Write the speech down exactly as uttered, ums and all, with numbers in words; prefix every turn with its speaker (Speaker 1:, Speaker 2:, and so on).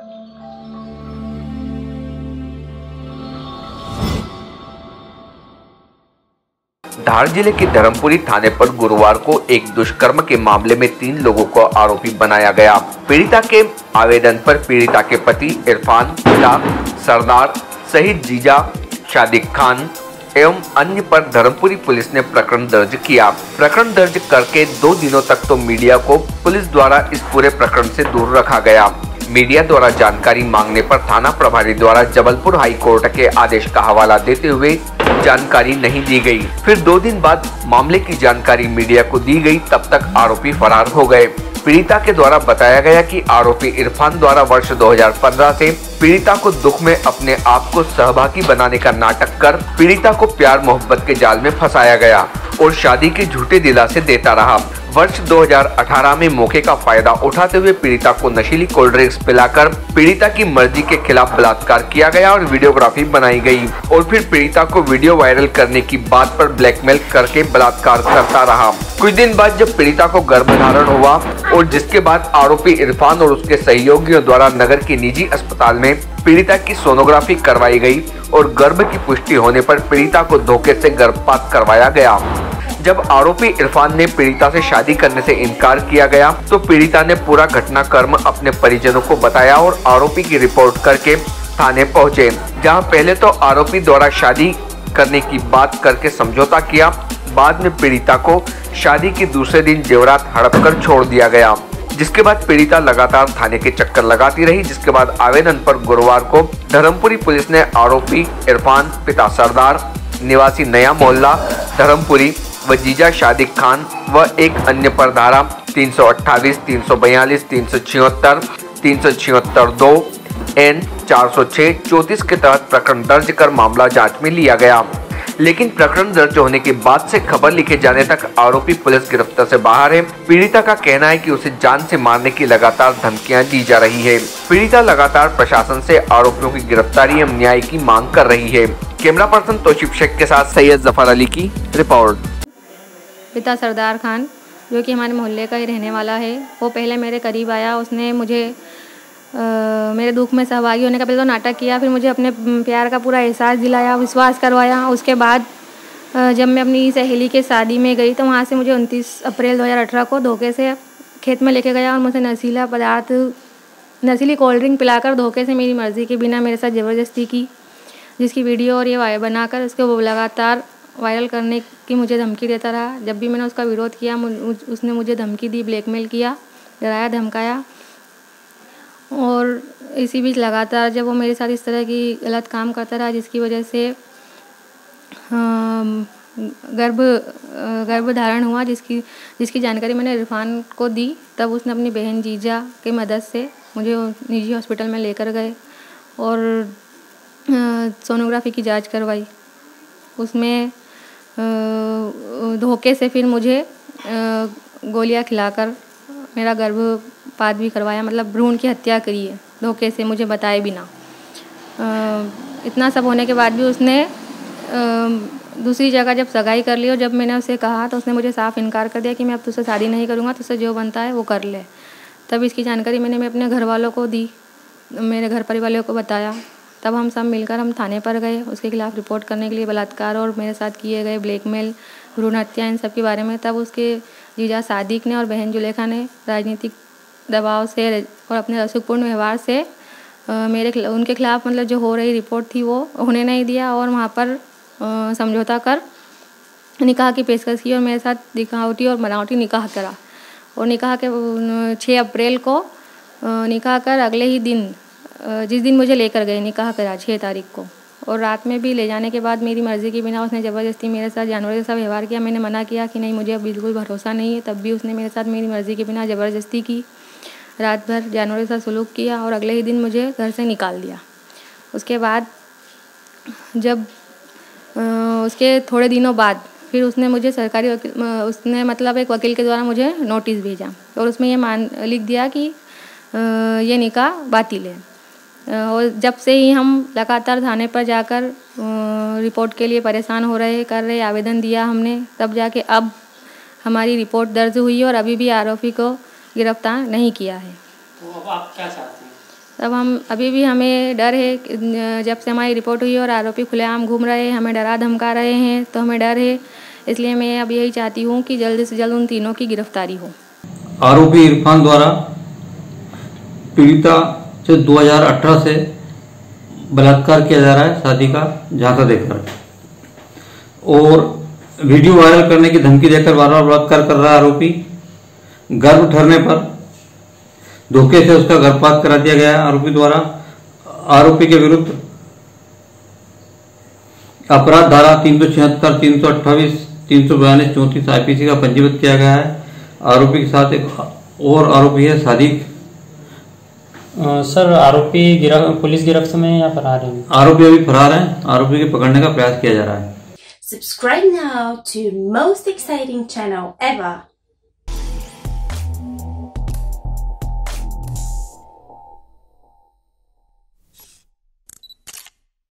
Speaker 1: धार जिले के धर्मपुरी थाने पर गुरुवार को एक दुष्कर्म के मामले में तीन लोगों को आरोपी बनाया गया। पीड़िता के आवेदन पर पीड़िता के पति इरफान, पिता सरदार सहित जीजा शादिक खान एवं अन्य पर धर्मपुरी पुलिस ने प्रकरण दर्ज किया। प्रकरण दर्ज करके दो दिनों तक तो मीडिया को पुलिस द्वारा इस पूरे प्रकरण से दूर रखा गया। मीडिया द्वारा जानकारी मांगने पर थाना प्रभारी द्वारा जबलपुर हाई कोर्ट के आदेश का हवाला देते हुए जानकारी नहीं दी गई। फिर दो दिन बाद मामले की जानकारी मीडिया को दी गई, तब तक आरोपी फरार हो गए। पीड़िता के द्वारा बताया गया कि आरोपी इरफान द्वारा वर्ष दो हज़ार पंद्रह से पीड़िता को दुख में अपने आप को सहभागी बनाने का नाटक कर पीड़िता को प्यार मोहब्बत के जाल में फंसाया गया और शादी के झूठे दिलासे देता रहा। वर्ष दो हज़ार अठारह में मौके का फायदा उठाते हुए पीड़िता को नशीली कोल्ड ड्रिंक्स पिलाकर पीड़िता की मर्जी के खिलाफ बलात्कार किया गया और वीडियोग्राफी बनाई गई और फिर पीड़िता को वीडियो वायरल करने की बात पर ब्लैकमेल करके बलात्कार करता रहा। कुछ दिन बाद जब पीड़िता को गर्भधारण हुआ और जिसके बाद आरोपी इरफान और उसके सहयोगियों द्वारा नगर के निजी अस्पताल में पीड़िता की सोनोग्राफी करवाई गई और गर्भ की पुष्टि होने पर पीड़िता को धोखे से गर्भपात करवाया गया। जब आरोपी इरफान ने पीड़िता से शादी करने से इनकार किया गया तो पीड़िता ने पूरा घटनाक्रम अपने परिजनों को बताया और आरोपी की रिपोर्ट करके थाने पहुंचे, जहां पहले तो आरोपी द्वारा शादी करने की बात करके समझौता किया। बाद में पीड़िता को शादी के दूसरे दिन जेवरात हड़प कर छोड़ दिया गया, जिसके बाद पीड़िता लगातार थाने के चक्कर लगाती रही। जिसके बाद आवेदन पर गुरुवार को धर्मपुरी पुलिस ने आरोपी इरफान, पिता सरदार, निवासी नया मोहल्ला धर्मपुरी व जीजा शादिक खान व एक अन्य पर धारा तीन सौ अट्ठाईस, तीन सौ बयालीस, तीन सौ छिहत्तर, तीन सौ छिहत्तर दो एन चार सौ छह चौंतीस के तहत प्रकरण दर्ज कर मामला जांच में लिया गया। लेकिन प्रकरण दर्ज होने के बाद से खबर लिखे जाने तक आरोपी पुलिस गिरफ्त से बाहर है। पीड़िता का कहना है कि उसे जान से मारने की लगातार धमकियां दी जा रही है। पीड़िता लगातार प्रशासन से आरोपियों की गिरफ्तारी एवं न्याय की मांग कर रही है। कैमरा पर्सन तोशिफ शेख के साथ सैयद जफर अली की रिपोर्ट।
Speaker 2: पिता सरदार खान, जो कि हमारे मोहल्ले का ही रहने वाला है, वो पहले मेरे करीब आया। उसने मुझे आ, मेरे दुख में सहभागी होने का पहले तो नाटक किया, फिर मुझे अपने प्यार का पूरा एहसास दिलाया, विश्वास करवाया। उसके बाद जब मैं अपनी सहेली के शादी में गई तो वहाँ से मुझे उनतीस अप्रैल दो हज़ार अठारह को धोखे से खेत में लेके गया और मुझे नशीला पदार्थ नशीली कोल्ड ड्रिंक पिलाकर धोखे से मेरी मर्ज़ी के बिना मेरे साथ ज़बरदस्ती की, जिसकी वीडियो और ये बनाकर उसको वो लगातार वायरल करने की मुझे धमकी देता रहा। जब भी मैंने उसका विरोध किया उसने मुझे धमकी दी, ब्लैकमेल किया, डराया धमकाया। और इसी बीच लगातार जब वो मेरे साथ इस तरह की गलत काम करता रहा, जिसकी वजह से गर्भ गर्भ धारण हुआ, जिसकी जिसकी जानकारी मैंने इरफान को दी, तब उसने अपनी बहन जीजा की मदद से मुझे निजी हॉस्पिटल में लेकर गए और सोनोग्राफी की जांच करवाई। उसमें धोखे से फिर मुझे गोलियां खिलाकर मेरा गर्भपात भी करवाया, मतलब भ्रूण की हत्या करी है धोखे से, मुझे बताए बिना। इतना सब होने के बाद भी उसने दूसरी जगह जब सगाई कर ली और जब मैंने उसे कहा तो उसने मुझे साफ इनकार कर दिया कि मैं अब तुझसे शादी नहीं करूँगा, तुझसे जो बनता है वो कर ले। तब इसकी जानकारी मैंने मैं अपने घर वालों को दी, मेरे घर परिवार वालों को बताया। तब हम सब मिलकर हम थाने पर गए उसके खिलाफ़ रिपोर्ट करने के लिए, बलात्कार और मेरे साथ किए गए ब्लैकमेल, भ्रूण हत्या, इन सब के बारे में। तब उसके जीजा सादिक ने और बहन जुलेखा ने राजनीतिक दबाव से और अपने रसूखपूर्ण व्यवहार से मेरे उनके खिलाफ़ मतलब जो हो रही रिपोर्ट थी वो होने नहीं दिया और वहाँ पर समझौता कर निकाह की पेशकश की और मेरे साथ दिखावटी और बनावटी निकाह करा। और निकाह के छः अप्रैल को निकाह कर अगले ही दिन, जिस दिन मुझे लेकर गए, निकाह करा छः तारीख को, और रात में भी ले जाने के बाद मेरी मर्ज़ी के बिना उसने ज़बरदस्ती मेरे साथ जानवर जैसा व्यवहार किया। मैंने मना किया कि नहीं, मुझे अब बिल्कुल भरोसा नहीं है, तब भी उसने मेरे साथ मेरी मर्ज़ी के बिना ज़बरदस्ती की, रात भर जानवर जैसा सलूक किया और अगले ही दिन मुझे घर से निकाल दिया। उसके बाद जब उसके थोड़े दिनों बाद फिर उसने मुझे सरकारी वकील उसने मतलब एक वकील के द्वारा मुझे नोटिस भेजा और उसमें ये मान लिख दिया कि ये निकाह बातिल है। और जब से ही हम लगातार थाने पर जाकर रिपोर्ट के लिए परेशान हो रहे कर रहे आवेदन दिया हमने, तब जाके अब हमारी रिपोर्ट दर्ज हुई और अभी भी आरोपी को गिरफ्तार नहीं किया है।
Speaker 3: तो अब आप क्या चाहते हैं?
Speaker 2: तब हम अभी भी हमें डर है कि जब से हमारी रिपोर्ट हुई और आरोपी खुलेआम घूम रहे हैं, हमें डरा धमका रहे हैं, तो हमें डर है। इसलिए मैं अब यही चाहती हूँ कि जल्द से जल्द उन तीनों की गिरफ्तारी हो।
Speaker 3: आरोपी इरफान द्वारा पीड़िता से दो हज़ार अठारह से बलात्कार किया जा रहा है, शादी का झांसा देकर, और वीडियो वायरल करने की धमकी देकर बार बार बलात्कार कर रहा है आरोपी। गर्भ ठहरने पर धोखे से उसका गर्भपात करा दिया गया है आरोपी द्वारा। आरोपी के विरुद्ध अपराध धारा तीन सौ छिहत्तर, तीन सौ अट्ठाईस, तीन सौ बयालीस, चौंतीस आईपीसी का पंजीबद्ध किया गया है। आरोपी के साथ एक और आरोपी है सादिक।
Speaker 4: सर, आरोपी गिरफ्त पुलिस गिरफ्त में या फरार है?
Speaker 3: आरोपी अभी फरार है। आरोपी के पकड़ने का प्रयास किया जा रहा है।
Speaker 5: Subscribe now to most exciting channel ever.